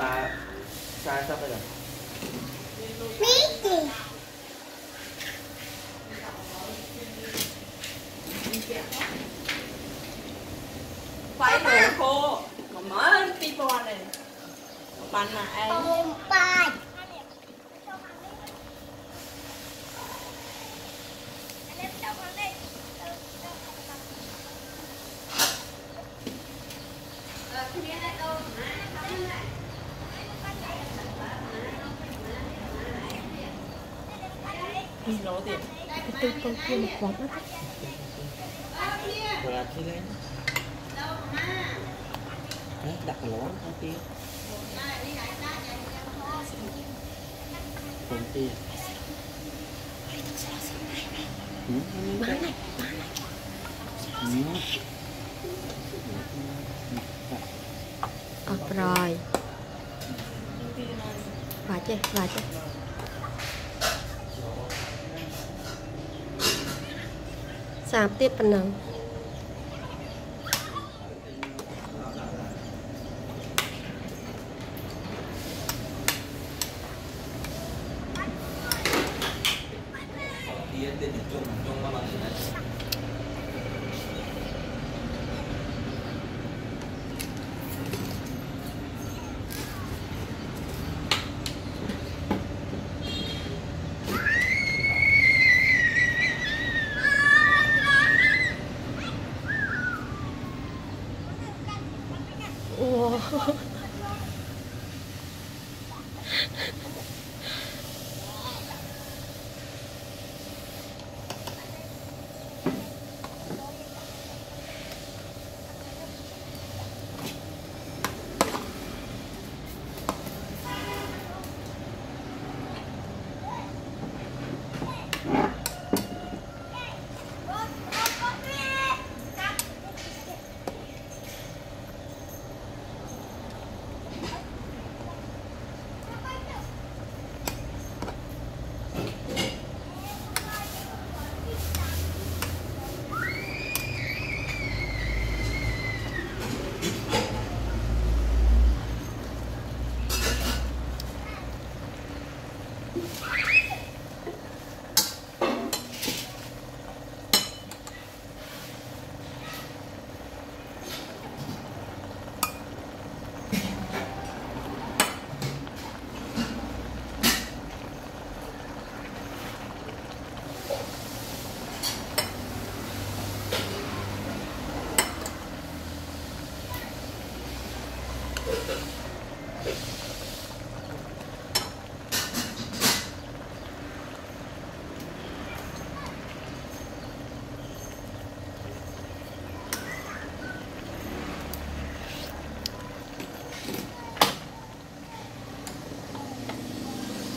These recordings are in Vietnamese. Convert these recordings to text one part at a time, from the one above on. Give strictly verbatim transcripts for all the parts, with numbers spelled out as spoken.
ta sai sắp bây giờ phải đồ khô mà mở tí bò này bạn mà anh bài lỗ tiền cái tư con kia một quạt đó quạt đi lên đấy đặt vào lỗ con kia con kia má này ập rồi và chứ và chứ sạp tiếp phần nào wow.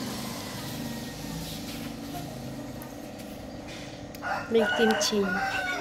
Mình kim chi